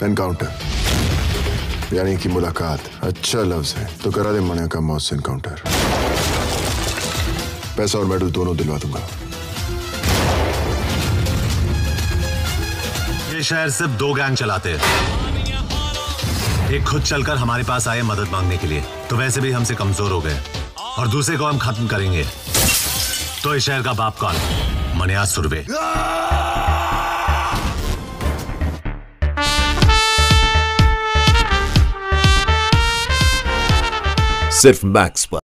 Encounter यानी कि मुलाकात अच्छा लफ्ज है तो करा दे मना का मौत से एनकाउंटर। पैसा और मेडल दोनों दिलवा दूंगा। ये शहर सिर्फ 2 गैंग चलाते हैं। एक खुद चलकर हमारे पास आए मदद मांगने के लिए, तो वैसे भी हमसे कमजोर हो गए, और दूसरे को हम खत्म करेंगे। तो इस शहर का बाप कौन? मनिया सुरवे। सिर्फ मैक्स पर।